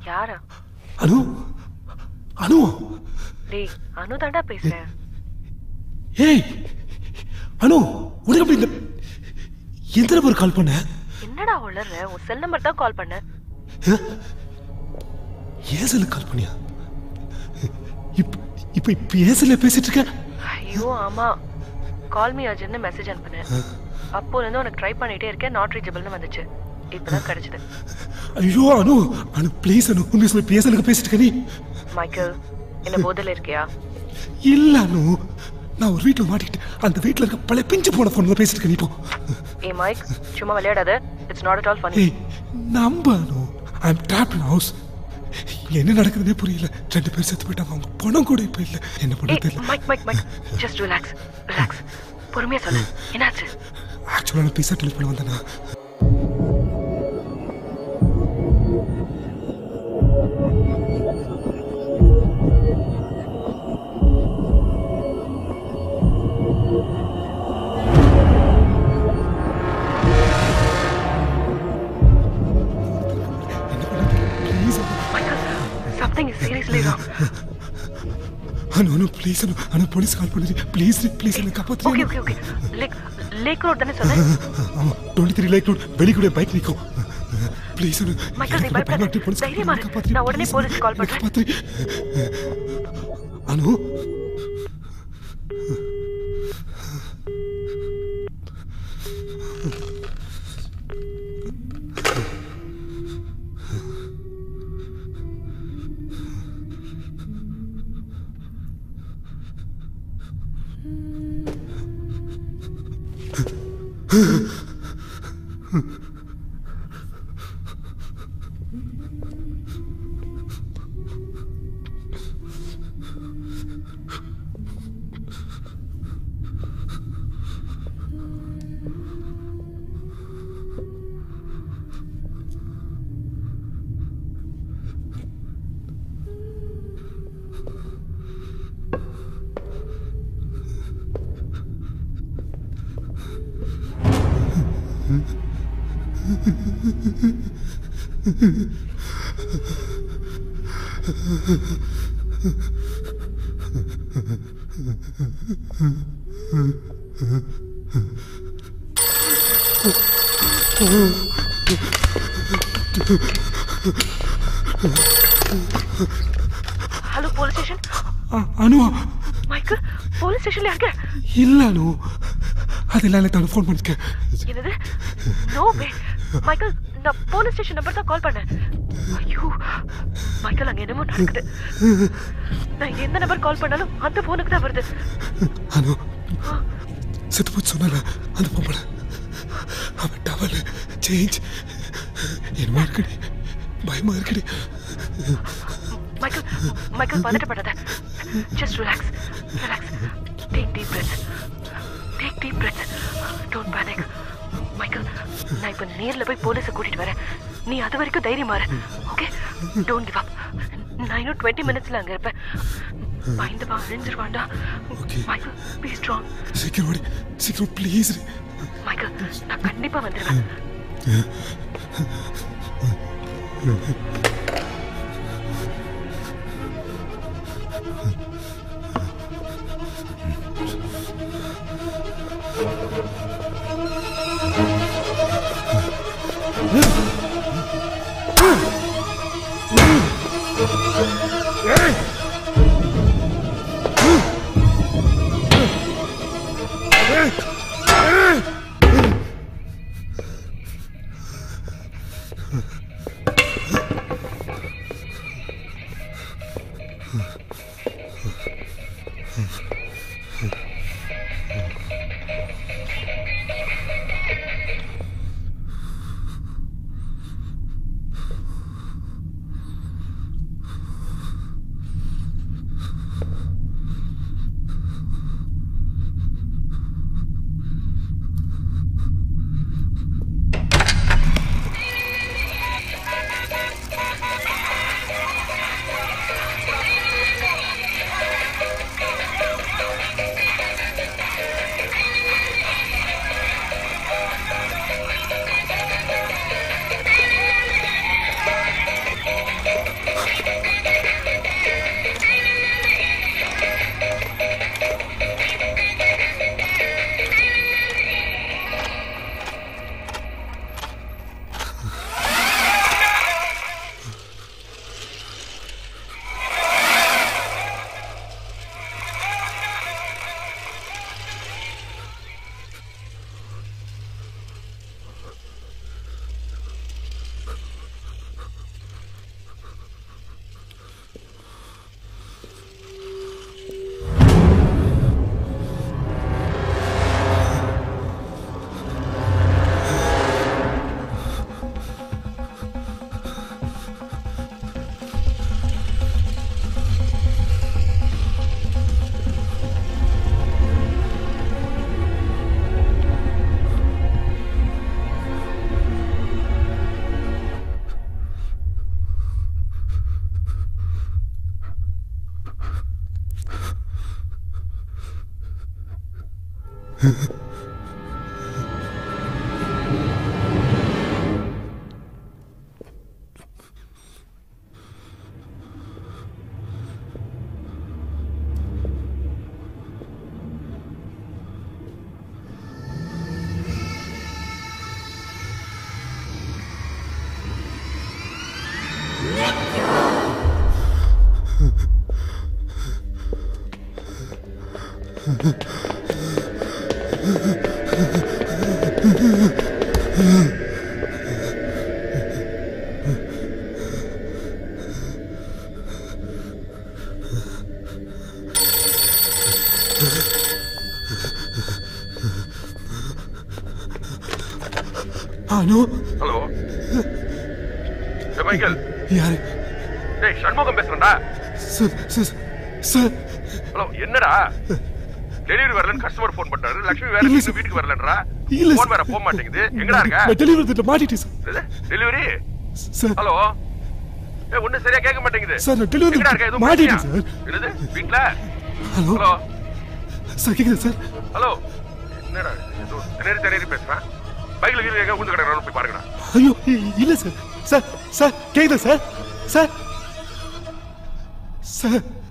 யாரா? அனு அனு டேய் அனு தாண்டா பேசுறேன். ஏய் அனு உனக்கு அப்படி எந்த நம்பர் கால் பண்ண? என்னடா உளற? உன் செல் நம்பர் தான் கால் பண்ண. ஏன் செல்ல கால் பண்ணியா? இப்ப ஏன் செல்ல பேசிட்டு இருக்க? ஐயோ ஆமா, கால் மீ அர்ஜென்ட்னு மெசேஜ் அனுப்புனேன். அப்போல இருந்து உனக்கு ட்ரை பண்ணிட்டே இருக்கேன், நாட் ரீச்சபிள்னு வந்துச்சு. இப்பதான் கிடைச்சது. ஐயோ அனு அனு ப்ளீஸ் அனு உண்மை சொல்லி பேசலுக்கு பேசிட்டு இருக்க நீ. மைக்கேல் என்ன போதல இருக்கியா? இல்ல அனு, நான் ஒரு வீட்டுல மாட்டிக்கிட்டு அந்த வீட்டுல இருக்க பழைய பிஞ்சு போன போன்ல பேசிட்டு இருக்க. நீ போ. ஏய் மைக், சும்மா விளையாடாத. It's not at all funny. ஏய் நம்ப அனு, ஐ அம் ட்ராப்ட் இன் ஹவுஸ். என்ன நடக்குதுன்னே புரியல. 2 பேர் செத்து போயிட்டாங்க. அவங்க பணம் கூட இப்ப இல்ல. என்ன பண்றது தெரியல. Mike Mike Mike just relax relax. பொறுமையா சொல்லு, என்னாச்சு? ஆக்சுவலா நான் பீஸா டெலிவரி பண்ண வந்தேனா. Something is seriously wrong. Anu please Anu police call பண்ணுறீ ப்ளீஸ் ப்ளீஸ் என்ன காப்பாற்று. Okay okay okay. Lake road தானே சொன்னேன்? ஆமாம் 23 லேக் ரோட். வெளிக்கூட பைக் நிற்கும். ப்ளீஸ் அனு மைக்கேல் நீ பயப்படாத. தைரியமா இரு. நான் உடனே போலீஸ் கால் பண்றேன். Anu hello police station. Anu Michael police ஸ்டேஷன்ல இருக்க? இல்ல அனு, அதெல்லாம் நான் ஃபோன் பண்ணிருக்கேன். என்னது? நோ வே மைக்கேல், நான் போலீஸ் ஸ்டேஷன் நம்பர் தான் கால் பண்ணேன். ஐயோ மைக்கேல், அங்க என்னமோ நடக்குது. நான் எந்த நம்பர் கால் பண்ணாலும் அந்த போனுக்கு தான் வருது. அனு செத்து போச்சு சொன்னால அந்த பொம்பளை, அவன் டவல் சேஞ்ச் என்னமா இருக்குடி, பயமா இருக்குடி. மைக்கேல் மைக்கேல் பதட்டப்படாத. Just relax relax. Take deep breaths. Take deep breaths. Don't panic. Michael, நான் இப்போ நேர்ல போய் போலீஸை கூட்டிட்டு வரேன். நீ அது வரைக்கும் தைரியமா இரு. Okay, don't give up. நான் இன்னும் 20 மினிட்ஸ்ல அங்க இருப்பேன். பயந்து வா, அழிஞ்சிருவாண்டா. மைக்கேல் பீ ஸ்ட்ராங். சீக்கிரம் ஓடி, சீக்கிரம் ப்ளீஸ். மைக்கேல், நான் கண்டிப்பா வந்துடுவேன். ஹலோ ஹலோ மைக்கேல் யாரு? டேய் சண்முகம் பேசுறேன்டா. சார் ஹலோ என்னடா டெலிவரி வரலன்னு கஸ்டமர் ஃபோன் பண்றாரு. லட்சுமி வேற இன்னும் வீட்டுக்கு வரலன்றா. இல்ல ஃபோன் வேற போக மாட்டேங்குது. எங்கடா இருக்க? டெலிவரி திட்ட மாட்டிட்டேன் சார். டெலிவரி சார் ஹலோ ஒண்ணு சரியா கேட்க மாட்டேங்குது சார். டெலிவரி எங்கடா இருக்க? எதுவும் மாட்டிட்டேன் சார். என்னது வீட்ல? ஹலோ ஹலோ சார் கேக்குது சார். ஹலோ என்னடா திணறி பேசுறேன். பைக்ல கீழே எங்க ஊந்து கிடக்குறான்னு போய் பாருங்கடா. ஐயோ இல்ல சார். சார் கேக்குதா சார்? சார்